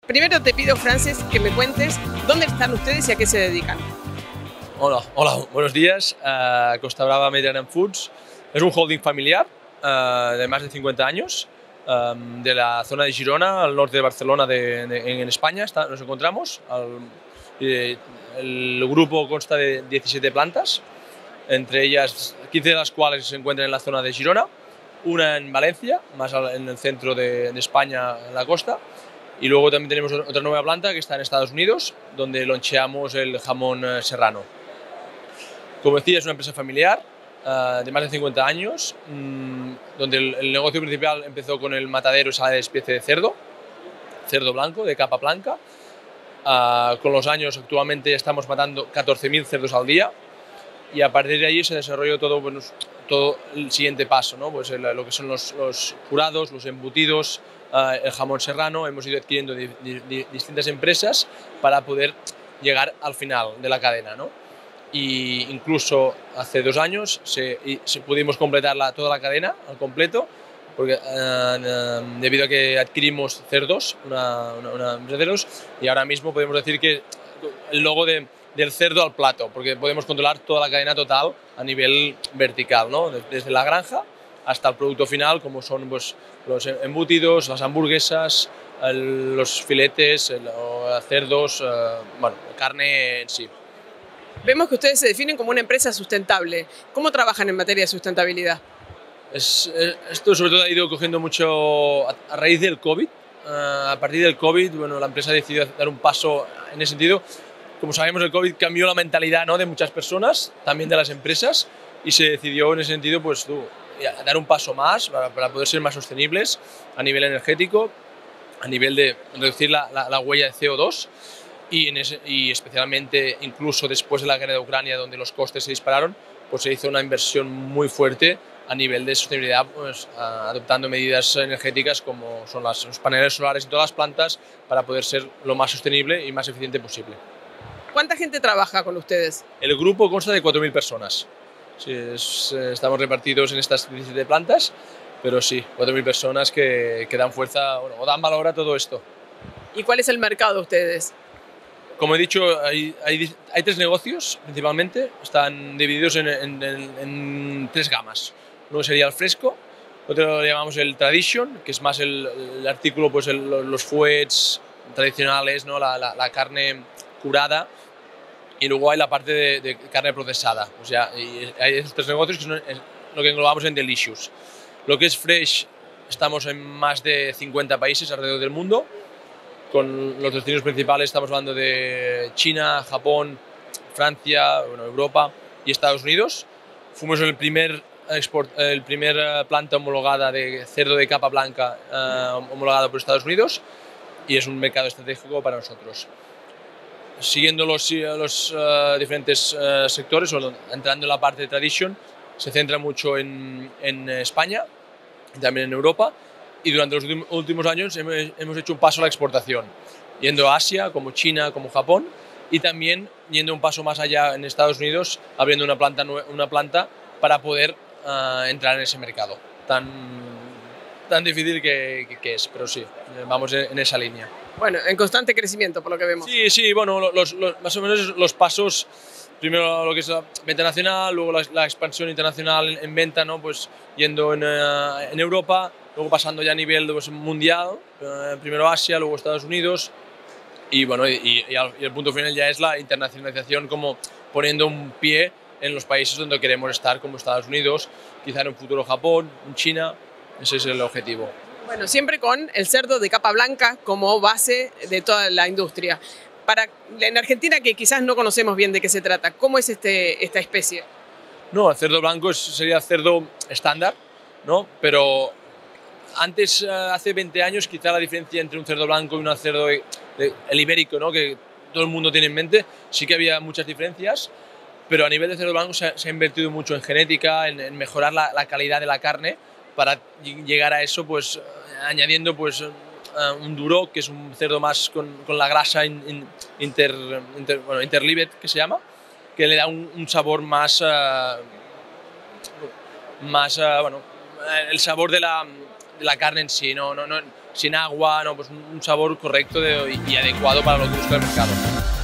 Primero te pido, Francis, que me cuentes dónde están ustedes y a qué se dedican. Hola, buenos días. Costa Brava Mediterranean Foods es un holding familiar de más de 50 años de la zona de Girona, al norte de Barcelona, en España. Nos encontramos. El grupo consta de 17 plantas, entre ellas 15 de las cuales se encuentran en la zona de Girona, una en Valencia, más en el centro de España, en la costa. Y luego también tenemos otra nueva planta que está en Estados Unidos, donde loncheamos el jamón serrano. Como decía, es una empresa familiar de más de 50 años, donde el negocio principal empezó con el matadero y sala de despiece de cerdo blanco, de capa blanca. Con los años, actualmente estamos matando 14.000 cerdos al día, y a partir de ahí se desarrolló todo el siguiente paso, ¿no? Pues lo que son los curados, los embutidos, el jamón serrano. Hemos ido adquiriendo distintas empresas para poder llegar al final de la cadena, ¿no? Y incluso hace 2 años pudimos completar toda la cadena al completo, porque debido a que adquirimos cerdos, una empresa de cerdos, y ahora mismo podemos decir que el logo del cerdo al plato, porque podemos controlar toda la cadena total a nivel vertical, ¿no? Desde la granja hasta el producto final, como son pues, los embutidos, las hamburguesas, los filetes, cerdos, bueno, carne en sí. Vemos que ustedes se definen como una empresa sustentable. ¿Cómo trabajan en materia de sustentabilidad? Esto sobre todo ha ido cogiendo mucho a raíz del COVID. A partir del COVID, bueno, la empresa ha decidido dar un paso en ese sentido. Como sabemos, el COVID cambió la mentalidad, ¿no?, de muchas personas, también de las empresas, y se decidió en ese sentido pues, dar un paso más para poder ser más sostenibles a nivel energético, a nivel de reducir la huella de CO2. Y especialmente incluso después de la guerra de Ucrania, donde los costes se dispararon, pues se hizo una inversión muy fuerte a nivel de sostenibilidad, pues, adoptando medidas energéticas como son los paneles solares en todas las plantas, para poder ser lo más sostenible y más eficiente posible. ¿Cuánta gente trabaja con ustedes? El grupo consta de 4.000 personas. Sí, estamos repartidos en estas 17 plantas, pero sí, 4.000 personas que dan fuerza, bueno, o dan valor a todo esto. ¿Y cuál es el mercado de ustedes? Como he dicho, hay 3 negocios principalmente, están divididos en 3 gamas. Uno sería el fresco, otro lo llamamos el tradition, que es más el artículo, pues los fuets tradicionales, ¿no?, la carne curada, y luego hay la parte de carne procesada. O sea, hay estos 3 negocios que son lo que englobamos en Delicious. Lo que es fresh, estamos en más de 50 países alrededor del mundo. Con los destinos principales estamos hablando de China, Japón, Francia, bueno, Europa y Estados Unidos. Fuimos el primer planta homologada de cerdo de capa blanca homologada por Estados Unidos, y es un mercado estratégico para nosotros. Siguiendo los diferentes sectores, o entrando en la parte de tradition, se centra mucho en España y también en Europa. Y durante los últimos años hemos hecho un paso a la exportación, yendo a Asia, como China, como Japón, y también yendo un paso más allá en Estados Unidos, abriendo una planta para poder entrar en ese mercado. Tan difícil que es, pero sí, vamos en esa línea. Bueno, en constante crecimiento, por lo que vemos. Sí, bueno, más o menos los pasos. Primero lo que es la venta nacional, luego la expansión internacional en venta, ¿no? Pues yendo en Europa, luego pasando ya a nivel, pues, mundial, primero Asia, luego Estados Unidos, y bueno, y el punto final ya es la internacionalización, como poniendo un pie en los países donde queremos estar, como Estados Unidos, quizá en un futuro Japón, en China. Ese es el objetivo. Bueno, siempre con el cerdo de capa blanca como base de toda la industria. En Argentina, que quizás no conocemos bien de qué se trata, ¿cómo es esta especie? No, el cerdo blanco sería cerdo estándar, ¿no? Pero antes, hace 20 años, quizá la diferencia entre un cerdo blanco y un cerdo el ibérico, ¿no?, que todo el mundo tiene en mente, sí que había muchas diferencias, pero a nivel de cerdo blanco se ha invertido mucho en genética, en mejorar la calidad de la carne, para llegar a eso, pues añadiendo pues un duroc, que es un cerdo más con la grasa interlivet, que se llama, que le da un sabor más, el sabor de la carne en sí, no sin agua, ¿no? Pues un sabor correcto y adecuado para lo que busca el mercado.